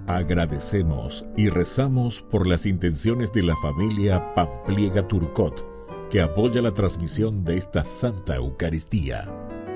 Agradecemos y rezamos por las intenciones de la familia Pampliega Turcot, que apoya la transmisión de esta Santa Eucaristía.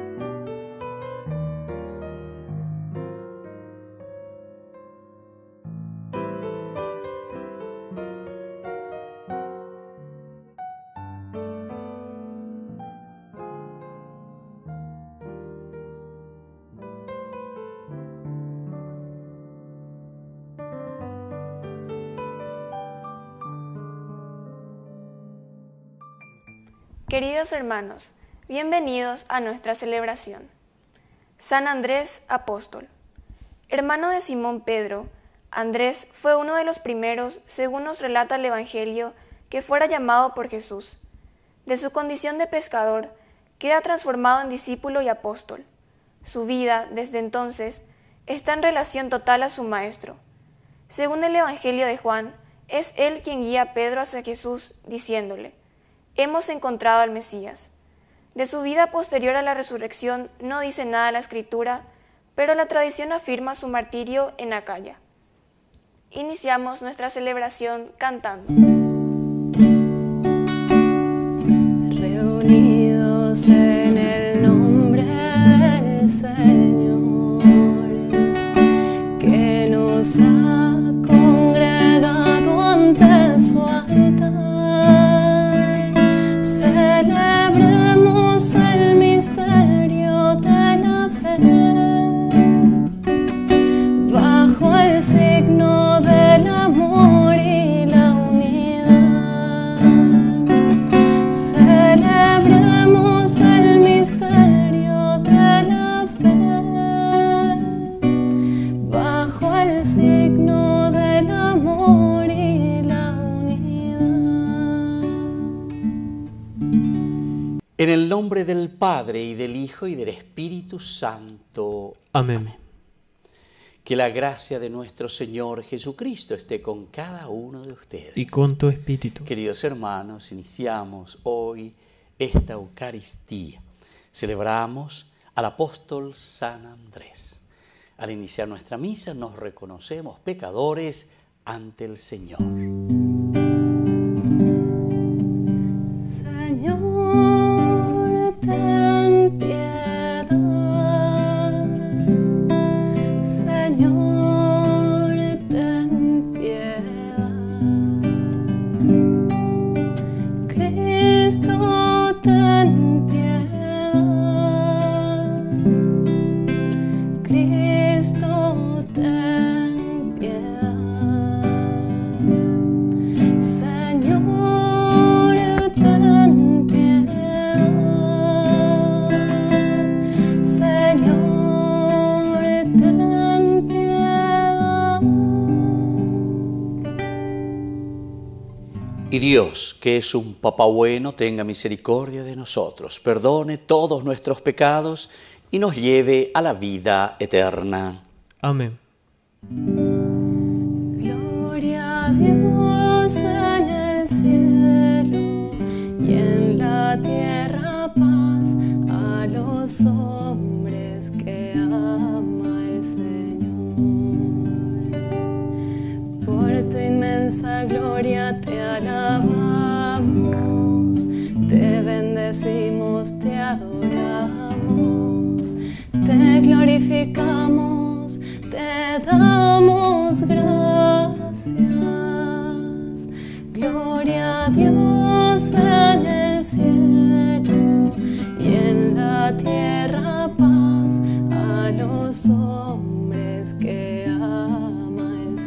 Queridos hermanos, bienvenidos a nuestra celebración. San Andrés Apóstol. Hermano de Simón Pedro, Andrés fue uno de los primeros, según nos relata el Evangelio, que fuera llamado por Jesús. De su condición de pescador, queda transformado en discípulo y apóstol. Su vida, desde entonces, está en relación total a su Maestro. Según el Evangelio de Juan, es él quien guía a Pedro hacia Jesús, diciéndole: hemos encontrado al Mesías. De su vida posterior a la resurrección no dice nada la Escritura, pero la tradición afirma su martirio en Acaya. Iniciamos nuestra celebración cantando. Reunidos en el nombre del Señor, que nos ha congregado ante su altar. Celebremos el misterio de la fe, bajo el signo del amor y la unidad. Celebremos el misterio de la fe, bajo el signo del amor y la unidad. En el nombre del Padre, y del Hijo, y del Espíritu Santo. Amén. Que la gracia de nuestro Señor Jesucristo esté con cada uno de ustedes. Y con tu espíritu. Queridos hermanos, iniciamos hoy esta Eucaristía. Celebramos al apóstol San Andrés. Al iniciar nuestra misa nos reconocemos pecadores ante el Señor. Señor, ten piedad. Señor, ten piedad. Cristo, ten piedad. Cristo, ten piedad. Señor, ten piedad. Señor, ten piedad. Y Dios, que es un Papá bueno, tenga misericordia de nosotros, perdone todos nuestros pecados y nos lleve a la vida eterna. Amén. Gloria a Dios en el cielo y en la tierra paz a los hombres que ama el Señor. Por tu inmensa gloria te alabamos, te bendecimos, te adoramos, te glorificamos, te damos gracias. Gloria a Dios en el cielo y en la tierra paz a los hombres que ama el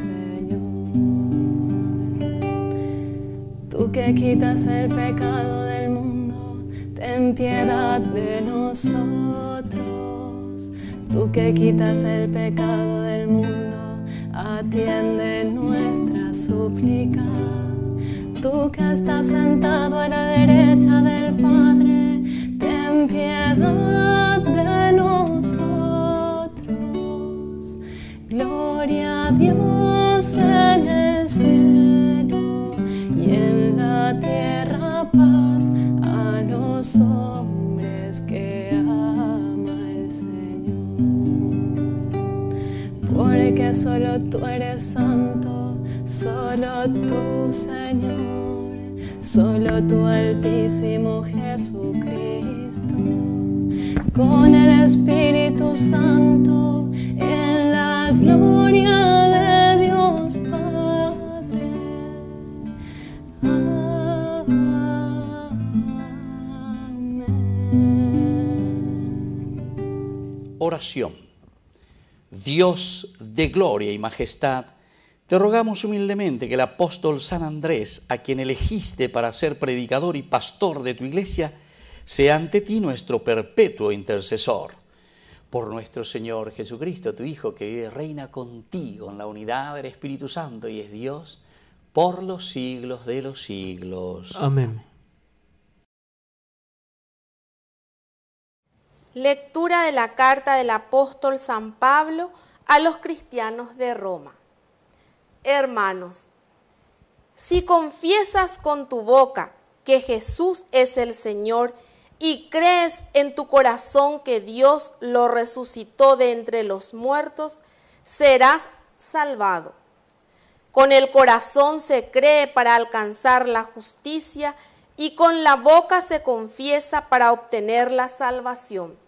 Señor. Tú que quitas el pecado del mundo, ten piedad de nosotros. Tú que quitas el pecado del mundo, atiende nuestra súplica. Tú que estás sentado a la derecha del Padre, ten piedad de nosotros. Gloria a Dios en el cielo y en la tierra paz a los hombres que ama el Señor. Porque solo tú eres santo, solo tú, Señor, solo tú, Altísimo Jesucristo, con el Espíritu Santo, en la gloria de Dios Padre. Amén. Oración. Dios de gloria y majestad, te rogamos humildemente que el apóstol San Andrés, a quien elegiste para ser predicador y pastor de tu iglesia, sea ante ti nuestro perpetuo intercesor. Por nuestro Señor Jesucristo, tu Hijo, que vive y reina contigo en la unidad del Espíritu Santo y es Dios por los siglos de los siglos. Amén. Lectura de la carta del apóstol San Pablo a los cristianos de Roma. Hermanos, si confiesas con tu boca que Jesús es el Señor y crees en tu corazón que Dios lo resucitó de entre los muertos, serás salvado. Con el corazón se cree para alcanzar la justicia y con la boca se confiesa para obtener la salvación.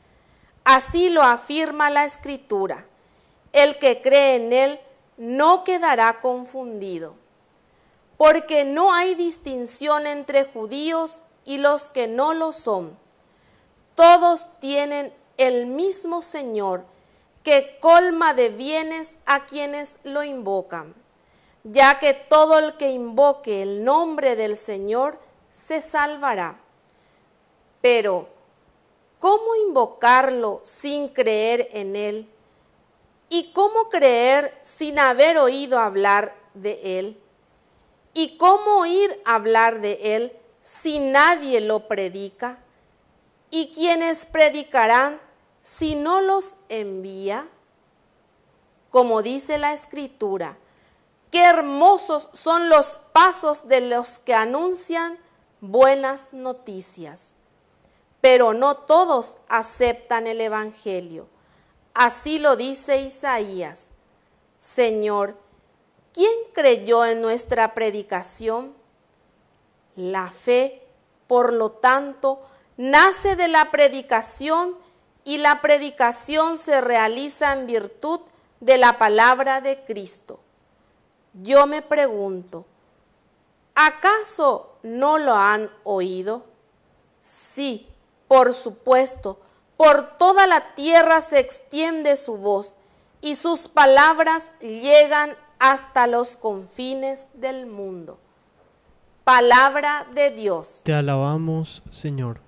Así lo afirma la Escritura: el que cree en Él no quedará confundido, porque no hay distinción entre judíos y los que no lo son. Todos tienen el mismo Señor, que colma de bienes a quienes lo invocan, ya que todo el que invoque el nombre del Señor se salvará. Pero, ¿cómo invocarlo sin creer en Él? ¿Y cómo creer sin haber oído hablar de Él? ¿Y cómo oír hablar de Él si nadie lo predica? ¿Y quiénes predicarán si no los envía? Como dice la Escritura, qué hermosos son los pasos de los que anuncian buenas noticias. Pero no todos aceptan el Evangelio. Así lo dice Isaías: Señor, ¿quién creyó en nuestra predicación? La fe, por lo tanto, nace de la predicación y la predicación se realiza en virtud de la palabra de Cristo. Yo me pregunto, ¿acaso no lo han oído? Sí, por supuesto, por toda la tierra se extiende su voz y sus palabras llegan hasta los confines del mundo. Palabra de Dios. Te alabamos, Señor.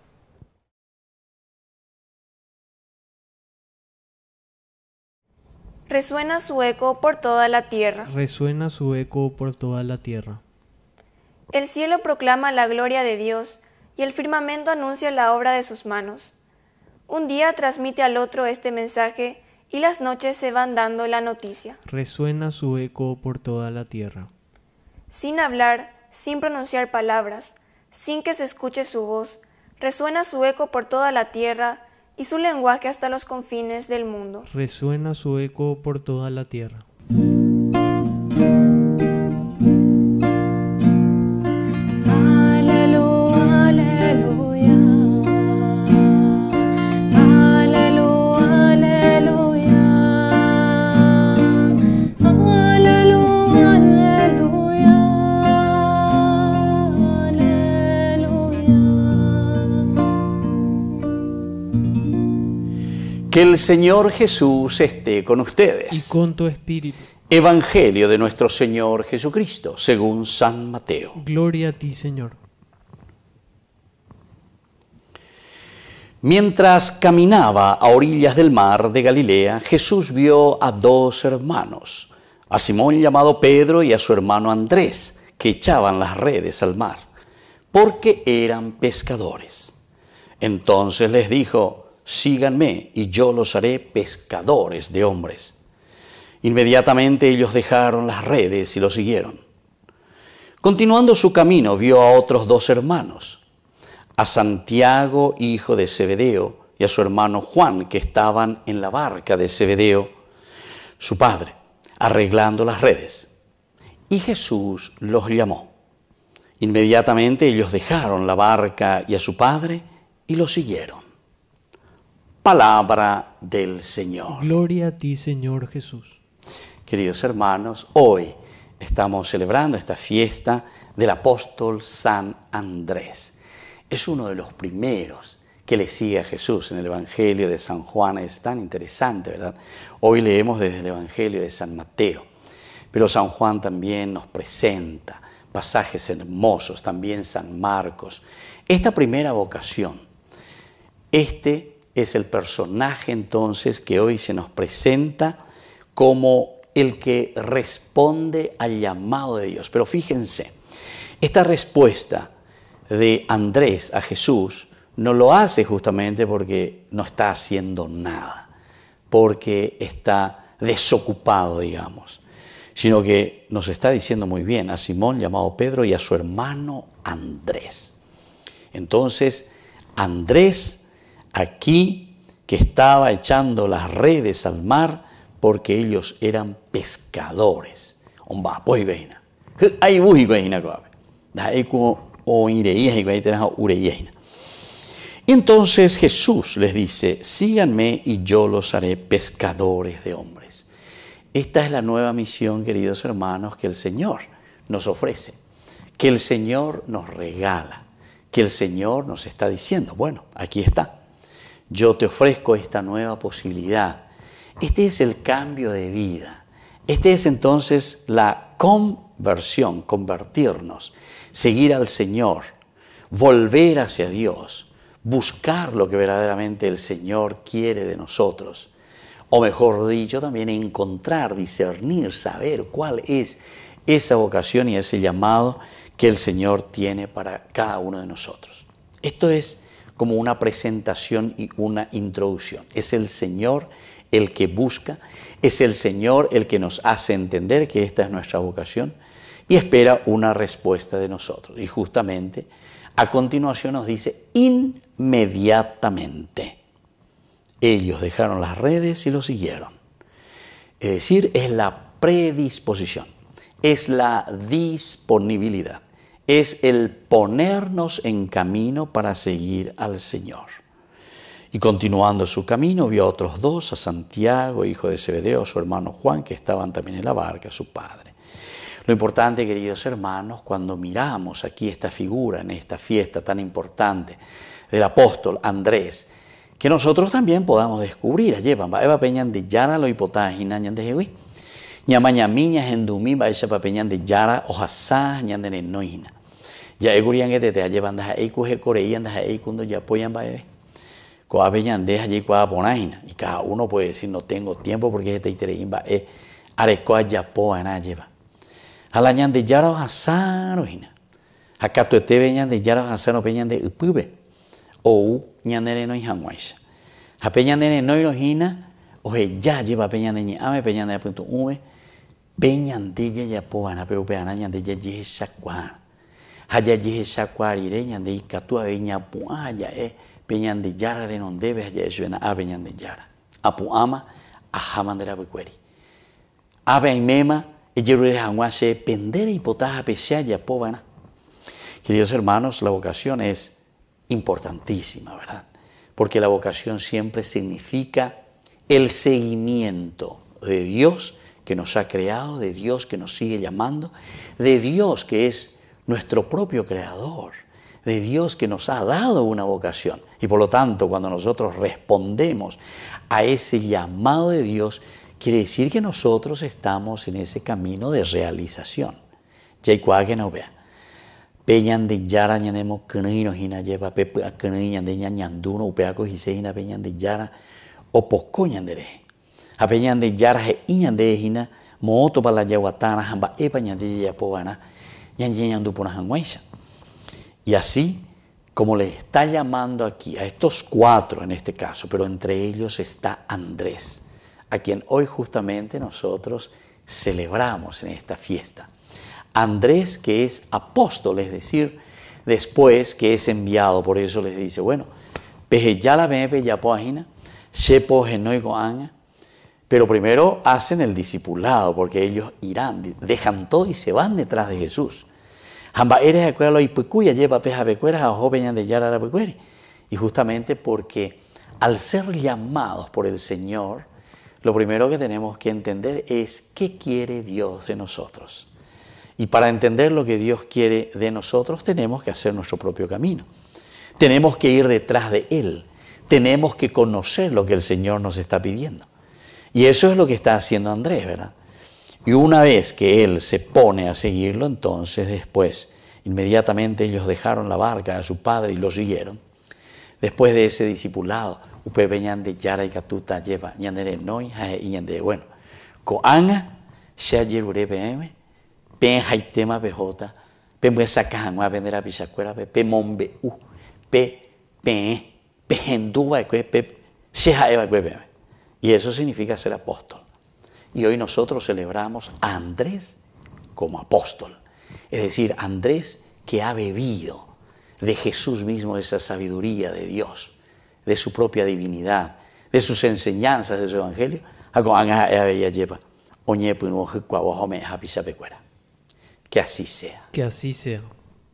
Resuena su eco por toda la tierra. Resuena su eco por toda la tierra. El cielo proclama la gloria de Dios y el firmamento anuncia la obra de sus manos. Un día transmite al otro este mensaje y las noches se van dando la noticia. Resuena su eco por toda la tierra. Sin hablar, sin pronunciar palabras, sin que se escuche su voz, resuena su eco por toda la tierra y su lenguaje hasta los confines del mundo. Resuena su eco por toda la tierra. Que el Señor Jesús esté con ustedes. Y con tu espíritu. Evangelio de nuestro Señor Jesucristo, según San Mateo. Gloria a ti, Señor. Mientras caminaba a orillas del mar de Galilea, Jesús vio a dos hermanos, a Simón llamado Pedro y a su hermano Andrés, que echaban las redes al mar, porque eran pescadores. Entonces les dijo: síganme y yo los haré pescadores de hombres. Inmediatamente ellos dejaron las redes y lo siguieron. Continuando su camino vio a otros dos hermanos, a Santiago, hijo de Zebedeo, y a su hermano Juan, que estaban en la barca de Zebedeo, su padre, arreglando las redes. Y Jesús los llamó. Inmediatamente ellos dejaron la barca y a su padre y lo siguieron. Palabra del Señor. Gloria a ti, Señor Jesús. Queridos hermanos, hoy estamos celebrando esta fiesta del apóstol San Andrés. Es uno de los primeros que le sigue a Jesús en el Evangelio de San Juan. Es tan interesante, ¿verdad? Hoy leemos desde el Evangelio de San Mateo, pero San Juan también nos presenta pasajes hermosos, también San Marcos. Esta primera vocación, este es el personaje entonces que hoy se nos presenta como el que responde al llamado de Dios. Pero fíjense, esta respuesta de Andrés a Jesús no lo hace justamente porque no está haciendo nada, porque está desocupado, digamos, sino que nos está diciendo muy bien a Simón llamado Pedro y a su hermano Andrés. Entonces, Andrés aquí que estaba echando las redes al mar porque ellos eran pescadores. Omba, pues veina. Hay muy veina coabe. Da eco o ireías y veina ureías. Entonces Jesús les dice, síganme y yo los haré pescadores de hombres. Esta es la nueva misión, queridos hermanos, que el Señor nos ofrece, que el Señor nos regala, que el Señor nos está diciendo, bueno, aquí está, yo te ofrezco esta nueva posibilidad. Este es el cambio de vida, este es entonces la conversión, convertirnos, seguir al Señor, volver hacia Dios, buscar lo que verdaderamente el Señor quiere de nosotros. O mejor dicho, también encontrar, discernir, saber cuál es esa vocación y ese llamado que el Señor tiene para cada uno de nosotros. Esto es como una presentación y una introducción. Es el Señor el que busca, es el Señor el que nos hace entender que esta es nuestra vocación y espera una respuesta de nosotros. Y justamente a continuación nos dice inmediatamente. Ellos dejaron las redes y lo siguieron. Es decir, es la predisposición, es la disponibilidad, es el ponernos en camino para seguir al Señor. Y continuando su camino, vio a otros dos, a Santiago, hijo de Zebedeo, a su hermano Juan, que estaban también en la barca, su padre. Lo importante, queridos hermanos, cuando miramos aquí esta figura, en esta fiesta tan importante del apóstol Andrés, que nosotros también podamos descubrir. Llevan, va peñan de yara lo hipotaje ñan de jewi. Ñamaña miña hendumi va esa peñan de yara ojasa ñan de noina. Ya egurian que te llevan de eikuje coreían de eikundo ya apoyan va bebé. Coa peñan de allí coa ponaina. Y cada uno puede decir no tengo tiempo porque este iterein va arecoa ya poa na lleva. Alañan de yara ojasa noina. Acá tu te veñan de yara ojasa no peñan de upube. O ñandere no ihanguaisa. A peñandere no irohina, oje ya lleva peñandere ame peñandere punto ume, peñandere ya poana, pero peana ñandere ya shakwar. Haya ya shakwar ire ñandere katua veña puaya peñandere yara renondebe haya suena a peñandere yara. Apu ama a jamandera bequeri. Ave mema ejere hanguase pendere hipotaja pesha ya povana. Queridos hermanos, la vocación es importantísima, ¿verdad? Porque la vocación siempre significa el seguimiento de Dios que nos ha creado, de Dios que nos sigue llamando, de Dios que es nuestro propio creador, de Dios que nos ha dado una vocación. Y por lo tanto, cuando nosotros respondemos a ese llamado de Dios, quiere decir que nosotros estamos en ese camino de realización. Ya que no vea. Peñan de yara ñanemo keninos hina lleva pepe a keniñan de ñanduno upeaco hiseina peñan de yara o poscoñan de a peñan de yara he iñan de hina moto para la yaguatana hamba e peñan de yapovana ñandu por hanguaisa. Y así como le está llamando aquí a estos cuatro en este caso, pero entre ellos está Andrés, a quien hoy justamente nosotros celebramos en esta fiesta. Andrés, que es apóstol, es decir, después que es enviado, por eso les dice, bueno, peje ya la mepe ya poajina, shepo genoigo anga, Pero primero hacen el discipulado, porque ellos irán, dejan todo y se van detrás de Jesús. Y justamente porque al ser llamados por el Señor, lo primero que tenemos que entender es qué quiere Dios de nosotros. Y para entender lo que Dios quiere de nosotros, tenemos que hacer nuestro propio camino. Tenemos que ir detrás de Él. Tenemos que conocer lo que el Señor nos está pidiendo. Y eso es lo que está haciendo Andrés, ¿verdad? Y una vez que él se pone a seguirlo, entonces después, inmediatamente ellos dejaron la barca de su padre y lo siguieron. Después de ese discipulado, bueno, coanga, ya yerure pm, pen haitema pejota, pen buen sacan a vender a pisacuera, pe mombe u, pe hendúa, pe seja eva pm. Y eso significa ser apóstol. Y hoy nosotros celebramos a Andrés como apóstol. Es decir, Andrés que ha bebido de Jesús mismo esa sabiduría de Dios, de su propia divinidad, de sus enseñanzas, de su evangelio. Que así sea. Que así sea.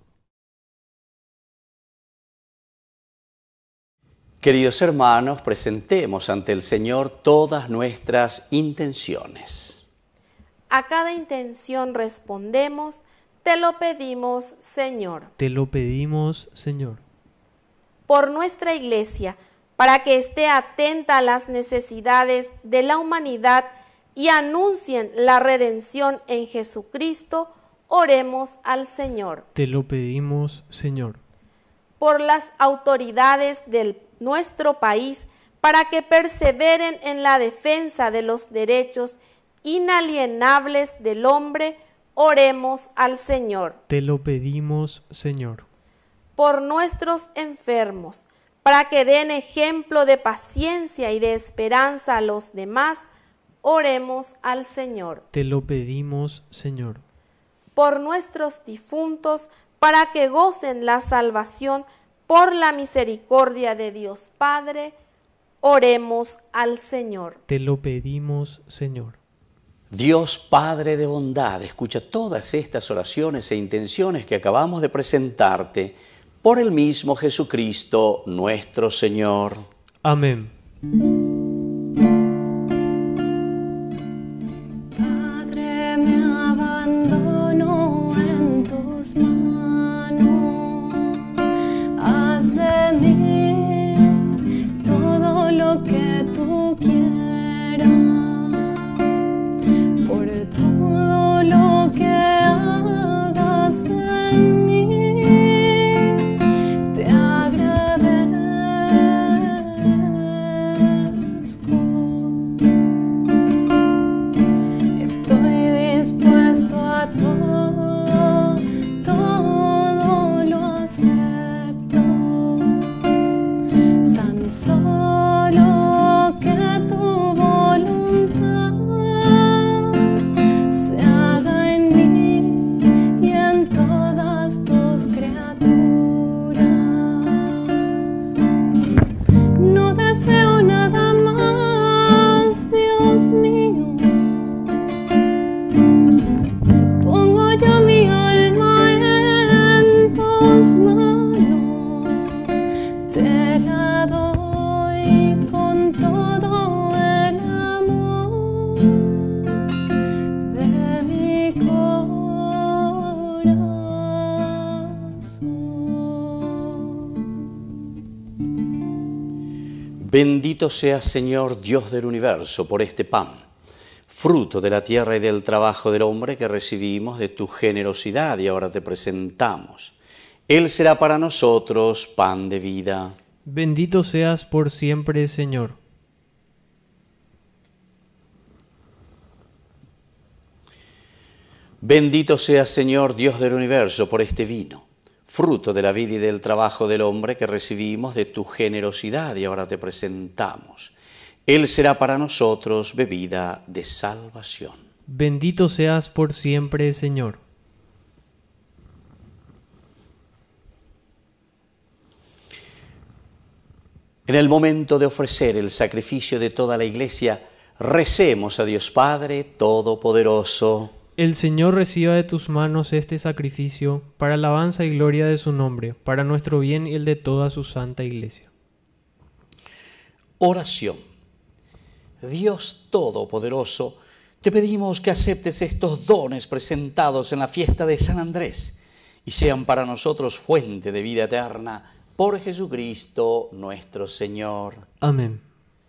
Queridos hermanos, presentemos ante el Señor todas nuestras intenciones. A cada intención respondemos, te lo pedimos, Señor. Te lo pedimos, Señor. Por nuestra Iglesia, para que esté atenta a las necesidades de la humanidad y anuncien la redención en Jesucristo, oremos al Señor. Te lo pedimos, Señor. Por las autoridades de nuestro país, para que perseveren en la defensa de los derechos inalienables del hombre, oremos al Señor. Te lo pedimos, Señor. Por nuestros enfermos, para que den ejemplo de paciencia y de esperanza a los demás, oremos al Señor. Te lo pedimos, Señor. Por nuestros difuntos, para que gocen la salvación por la misericordia de Dios Padre, oremos al Señor. Te lo pedimos, Señor. Dios Padre de bondad, escucha todas estas oraciones e intenciones que acabamos de presentarte por el mismo Jesucristo nuestro Señor. Amén. Padre, me abandono en tus manos. Haz de mí todo lo que tú quieras. Por todo lo que hagas en mí, te agradezco. Estoy dispuesto a todo, todo lo acepto. Tan solo que tu voluntad se haga en mí y en todas tus criaturas. No deseo nada más, Dios mío. Pongo yo mi alma en tus manos, te la doy con todo el amor de mi corazón. Bendito seas, Señor, Dios del universo, por este pan, fruto de la tierra y del trabajo del hombre que recibimos de tu generosidad y ahora te presentamos. Él será para nosotros pan de vida. Bendito seas por siempre, Señor. Bendito seas, Señor, Dios del universo, por este vino, fruto de la vida y del trabajo del hombre que recibimos de tu generosidad y ahora te presentamos. Él será para nosotros bebida de salvación. Bendito seas por siempre, Señor. En el momento de ofrecer el sacrificio de toda la Iglesia, Recemos a Dios Padre Todopoderoso. El Señor reciba de tus manos este sacrificio para alabanza y gloria de su nombre, para nuestro bien y el de toda su santa Iglesia. Oración. Dios Todopoderoso, te pedimos que aceptes estos dones presentados en la fiesta de San Andrés y sean para nosotros fuente de vida eterna por Jesucristo nuestro Señor. Amén.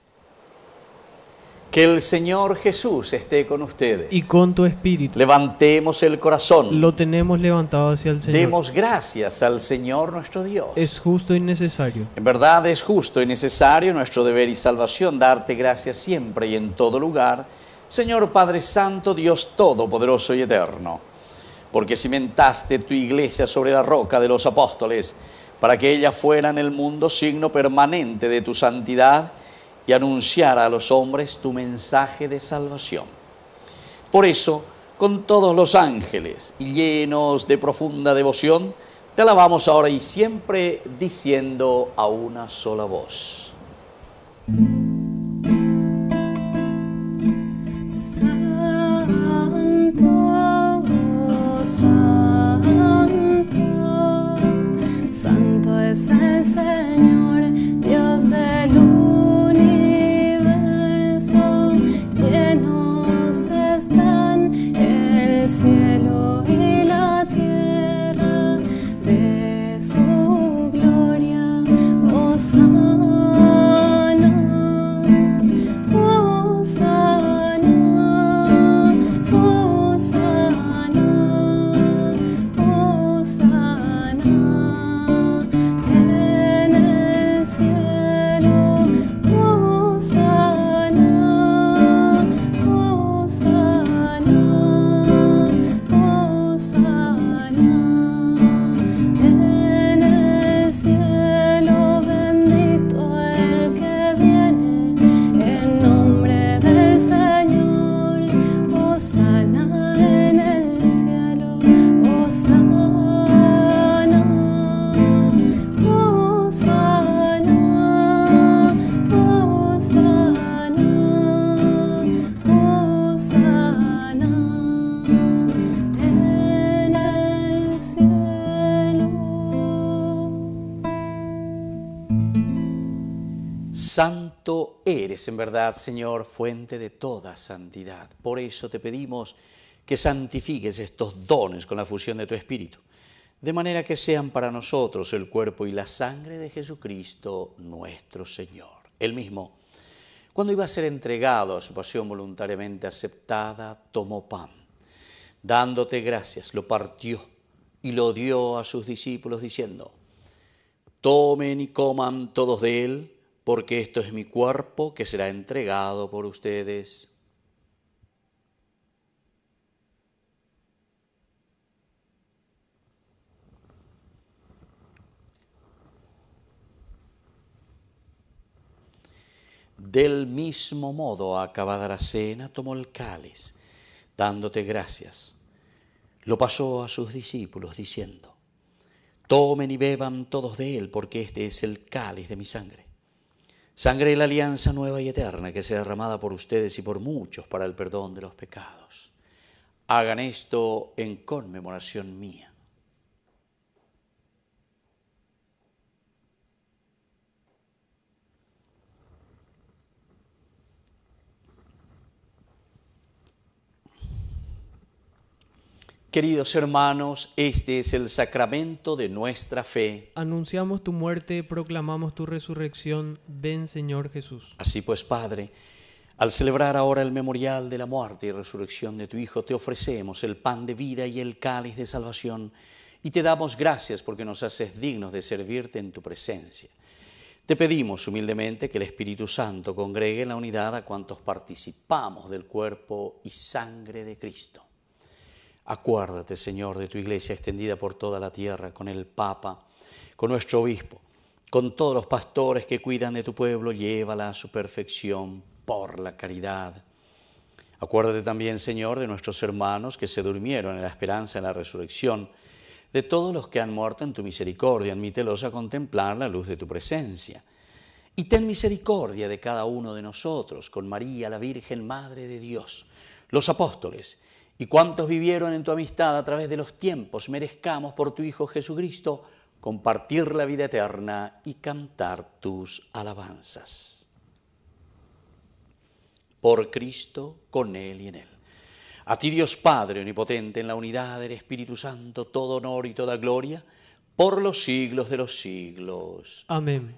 Que el Señor Jesús esté con ustedes. Y con tu espíritu. Levantemos el corazón. Lo tenemos levantado hacia el Señor. Demos gracias al Señor nuestro Dios. Es justo y necesario. En verdad es justo y necesario, nuestro deber y salvación, darte gracias siempre y en todo lugar, Señor Padre Santo, Dios Todopoderoso y Eterno, porque cimentaste tu iglesia sobre la roca de los apóstoles, para que ella fuera en el mundo signo permanente de tu santidad y anunciara a los hombres tu mensaje de salvación. Por eso, con todos los ángeles y llenos de profunda devoción, te alabamos ahora y siempre diciendo a una sola voz. Santo, santo, santo es el Señor, Dios del universo, llenos están el cielo y la tierra de su gloria. Hosana, hosana, hosana, hosana en el cielo. Hosana, hosana, hosana en el cielo. Bendito el que viene en nombre del Señor. Hosana en el cielo. Hosana, hosana, hosana, hosana en el cielo. Santo eres en verdad, Señor, fuente de toda santidad. Por eso te pedimos que santifiques estos dones con la fusión de tu Espíritu, de manera que sean para nosotros el cuerpo y la sangre de Jesucristo nuestro Señor. Él mismo, cuando iba a ser entregado a su pasión voluntariamente aceptada, tomó pan. Dándote gracias, lo partió y lo dio a sus discípulos diciendo: tomen y coman todos de él, porque esto es mi cuerpo que será entregado por ustedes. Del mismo modo, acabada la cena, tomó el cáliz, dándote gracias. Lo pasó a sus discípulos diciendo: tomen y beban todos de él, porque este es el cáliz de mi sangre. Sangre de la alianza nueva y eterna, que será derramada por ustedes y por muchos para el perdón de los pecados. Hagan esto en conmemoración mía. Queridos hermanos, este es el sacramento de nuestra fe. Anunciamos tu muerte, proclamamos tu resurrección. Ven, Señor Jesús. Así pues, Padre, al celebrar ahora el memorial de la muerte y resurrección de tu Hijo, te ofrecemos el pan de vida y el cáliz de salvación, y te damos gracias porque nos haces dignos de servirte en tu presencia. Te pedimos humildemente que el Espíritu Santo congregue en la unidad a cuantos participamos del cuerpo y sangre de Cristo. Acuérdate, Señor, de tu iglesia extendida por toda la tierra, con el Papa, con nuestro obispo, con todos los pastores que cuidan de tu pueblo, llévala a su perfección por la caridad. Acuérdate también, Señor, de nuestros hermanos que se durmieron en la esperanza de la resurrección, de todos los que han muerto en tu misericordia, admítelos a contemplar la luz de tu presencia. Y ten misericordia de cada uno de nosotros, con María, la Virgen Madre de Dios, los apóstoles y cuantos vivieron en tu amistad a través de los tiempos, merezcamos por tu Hijo Jesucristo compartir la vida eterna y cantar tus alabanzas. Por Cristo, con Él y en Él. A ti, Dios Padre omnipotente, en la unidad del Espíritu Santo, todo honor y toda gloria, por los siglos de los siglos. Amén.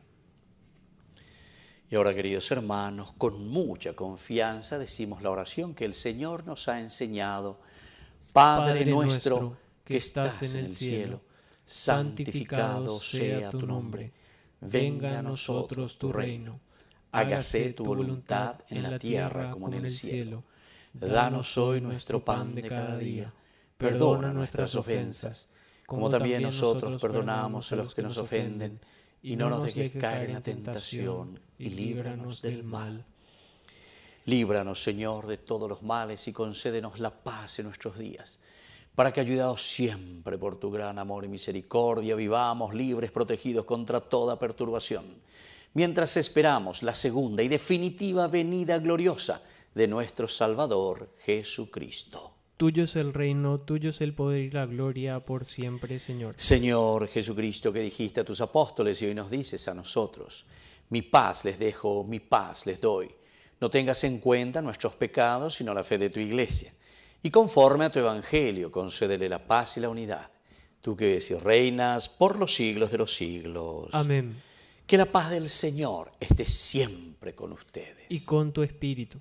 Y ahora, queridos hermanos, con mucha confianza decimos la oración que el Señor nos ha enseñado. Padre nuestro que estás en el cielo, santificado sea tu nombre. Venga a nosotros tu reino. Hágase tu voluntad en la tierra como en el cielo. Danos hoy nuestro pan de cada día. Perdona nuestras ofensas, como también nosotros perdonamos a los que nos ofenden. Y no nos dejes caer en la tentación, y líbranos del mal. Líbranos, Señor, de todos los males y concédenos la paz en nuestros días, para que, ayudados siempre por tu gran amor y misericordia, vivamos libres, protegidos contra toda perturbación, mientras esperamos la segunda y definitiva venida gloriosa de nuestro Salvador Jesucristo. Tuyo es el reino, tuyo es el poder y la gloria por siempre, Señor. Señor Jesucristo, que dijiste a tus apóstoles y hoy nos dices a nosotros: mi paz les dejo, mi paz les doy. No tengas en cuenta nuestros pecados, sino la fe de tu Iglesia. Y conforme a tu Evangelio, concédele la paz y la unidad. Tú que vives y reinas por los siglos de los siglos. Amén. Que la paz del Señor esté siempre con ustedes. Y con tu espíritu.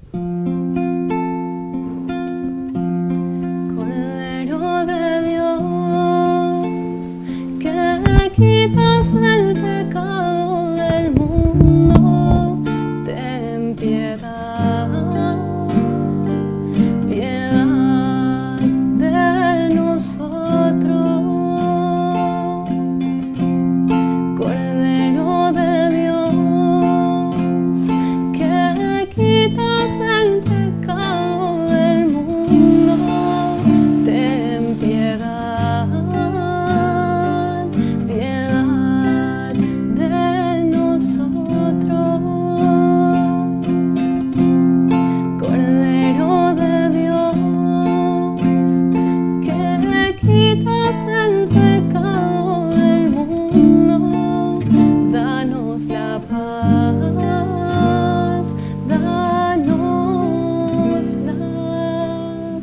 Cordero de Dios, que quitas el pecado del mundo, ten piedad, piedad de nosotros. Cordero de Dios, que quitas el pecado del mundo, ten piedad, piedad de nosotros. Cordero de Dios, que quitas el pecado del mundo, danos la paz, danos la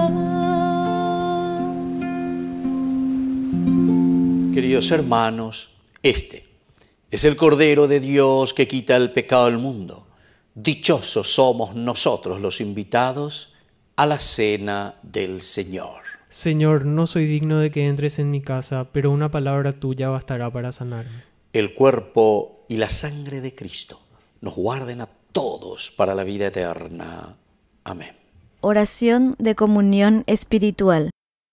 paz. Queridos hermanos, este es el Cordero de Dios que quita el pecado del mundo. Dichosos somos nosotros los invitados a la cena del Señor. Señor, no soy digno de que entres en mi casa, pero una palabra tuya bastará para sanarme. El cuerpo y la sangre de Cristo nos guarden a todos para la vida eterna. Amén. Oración de comunión espiritual.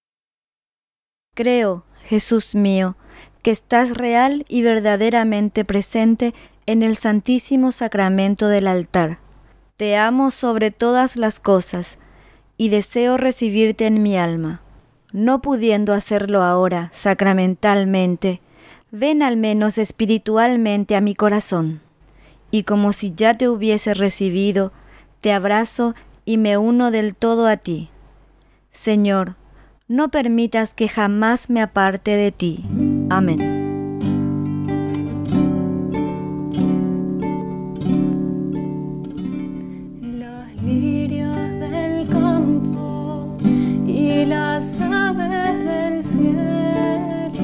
Creo, Jesús mío, que estás real y verdaderamente presente en el Santísimo Sacramento del altar. Te amo sobre todas las cosas y deseo recibirte en mi alma. No pudiendo hacerlo ahora sacramentalmente, ven al menos espiritualmente a mi corazón. Y como si ya te hubiese recibido, te abrazo y me uno del todo a ti. Señor, no permitas que jamás me aparte de ti. Amén. Los lirios del campo y las aves del cielo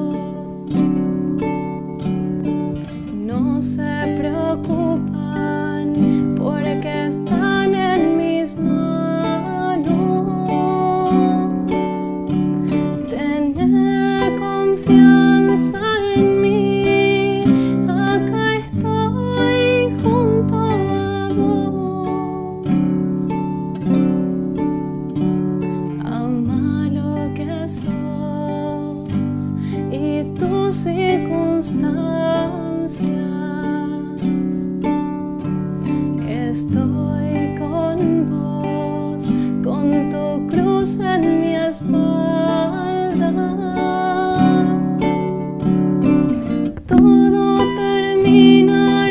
no se preocupan porque están en mis manos. Tené confianza en mí, acá estoy junto a vos. Ama lo que sos y tus circunstancias. Estoy con vos, con tu cruz en mi espalda. Todo terminará.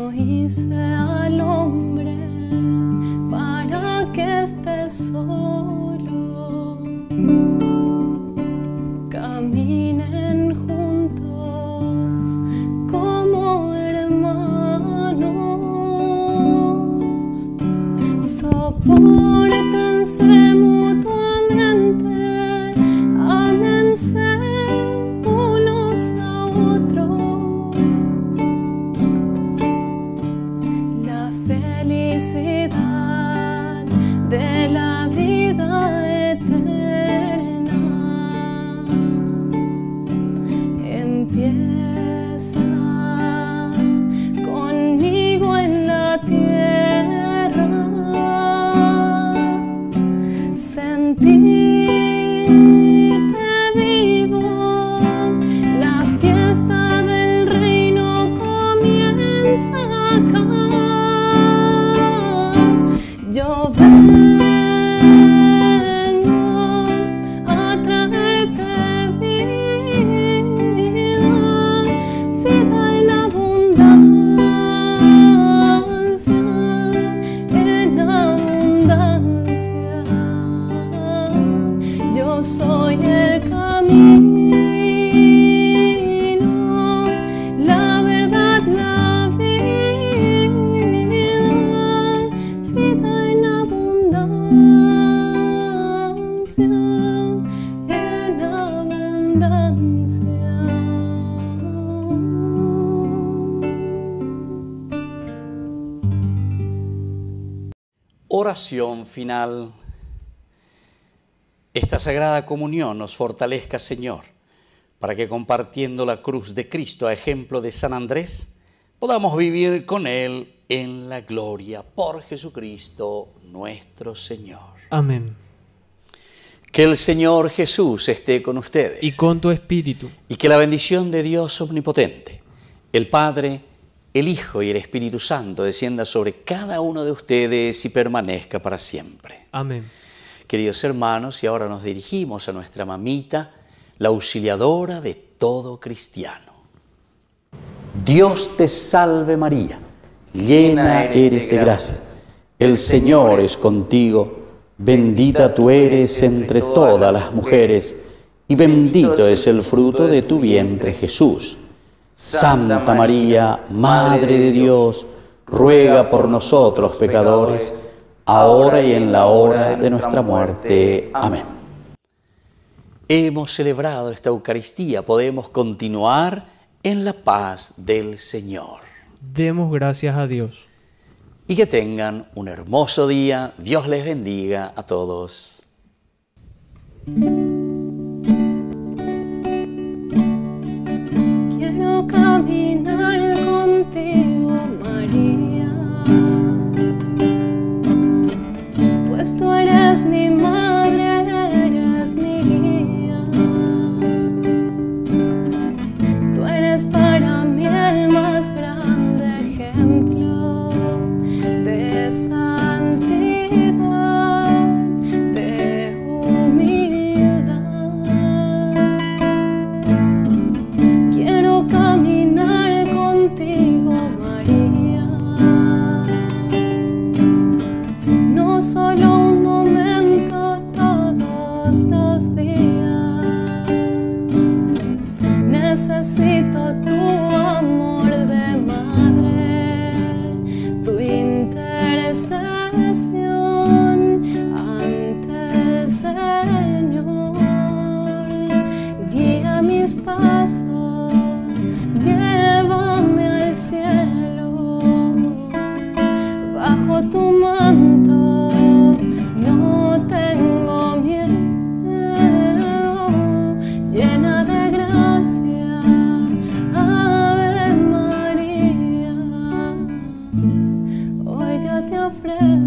no hice al hombre para que esté solo. Caminen juntos como hermanos, sopórtense mutuamente, ámense unos a otros. La felicidad de la vida eterna empieza conmigo en la tierra. Sentíte vivo, la fiesta del reino comienza acá. Yo vengo a traerte vida, vida en abundancia, en abundancia. Yo soy el camino, la verdad, la vida, vida en abundancia, en abundancia. Oración final. Esta Sagrada Comunión nos fortalezca, Señor, para que compartiendo la cruz de Cristo a ejemplo de San Andrés, podamos vivir con Él en la gloria por Jesucristo nuestro Señor. Amén. Que el Señor Jesús esté con ustedes. Y con tu espíritu. Y que la bendición de Dios Omnipotente, el Padre, el Hijo y el Espíritu Santo descienda sobre cada uno de ustedes y permanezca para siempre. Amén. Queridos hermanos, y ahora nos dirigimos a nuestra mamita, la auxiliadora de todo cristiano. Dios te salve María, llena eres de gracia, el Señor es contigo, bendita tú eres entre todas las mujeres, y bendito es el fruto de tu vientre Jesús. Santa María, Madre de Dios, ruega por nosotros pecadores, ahora y en la hora de nuestra muerte. Amén. Hemos celebrado esta Eucaristía, podemos continuar en la paz del Señor. Demos gracias a Dios. Y que tengan un hermoso día. Dios les bendiga a todos. Quiero caminar contigo, María, pues tú eres mi madre, eres mi guía. Tú eres para mí el más grande ejemplo de santidad, de humildad. Quiero caminar contigo, María, no solo un momento, todos los días. Necesito tu amor de madre, tu intercesión ante el Señor. Guía mis pasos, llévame al cielo, bajo tu manto no tengo miedo, llena de gracia, Ave María. Hoy yo te ofrezco